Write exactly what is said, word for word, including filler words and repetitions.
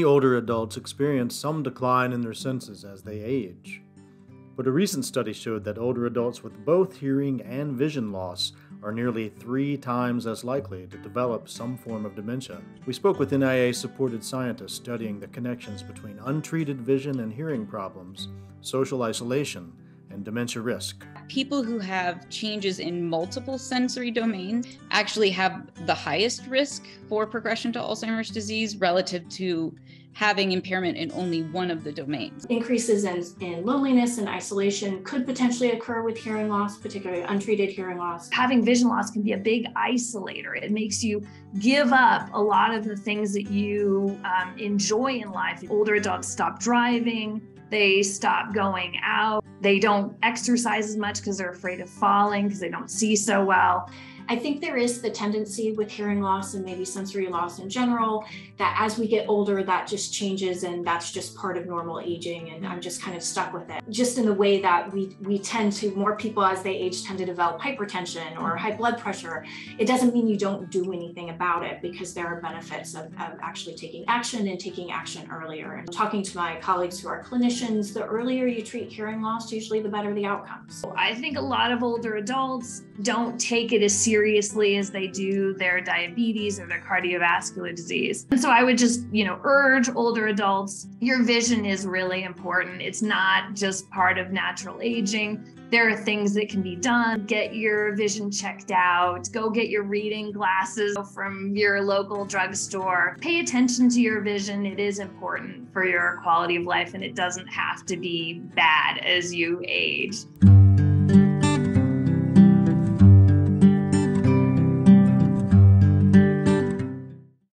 older adults experience some decline in their senses as they age. But a recent study showed that older adults with both hearing and vision loss are nearly three times as likely to develop some form of dementia. We spoke with N I A-supported scientists studying the connections between untreated vision and hearing problems, social isolation, and dementia risk. People who have changes in multiple sensory domains actually have the highest risk for progression to Alzheimer's disease relative to having impairment in only one of the domains. Increases in, in loneliness and isolation could potentially occur with hearing loss, particularly untreated hearing loss. Having vision loss can be a big isolator. It makes you give up a lot of the things that you um, enjoy in life. Older adults stop driving, they stop going out, they don't exercise as much because they're afraid of falling because they don't see so well. I think there is the tendency with hearing loss and maybe sensory loss in general, that as we get older, that just changes and that's just part of normal aging, and I'm just kind of stuck with it. Just in the way that we, we tend to, more people as they age tend to develop hypertension or high blood pressure. It doesn't mean you don't do anything about it, because there are benefits of, of actually taking action and taking action earlier. And talking to my colleagues who are clinicians, the earlier you treat hearing loss, usually the better the outcomes. I think a lot of older adults don't take it as seriously as they do their diabetes or their cardiovascular disease. And so I would just, you know, urge older adults, your vision is really important. It's not just part of natural aging. There are things that can be done. Get your vision checked out. Go get your reading glasses from your local drugstore. Pay attention to your vision. It is important for your quality of life, and it doesn't have to be bad as you age.